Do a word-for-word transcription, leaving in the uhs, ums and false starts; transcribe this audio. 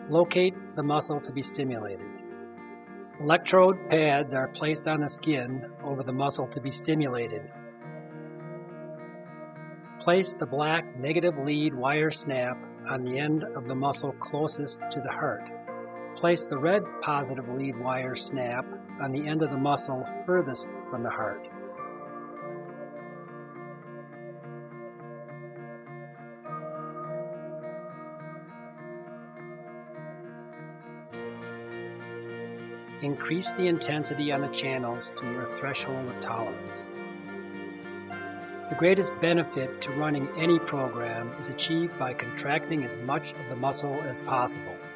Locate the muscle to be stimulated. Electrode pads are placed on the skin over the muscle to be stimulated. Place the black negative lead wire snap on the end of the muscle closest to the heart. Place the red positive lead wire snap on the end of the muscle furthest from the heart. Increase the intensity on the channels to your threshold of tolerance. The greatest benefit to running any program is achieved by contracting as much of the muscle as possible.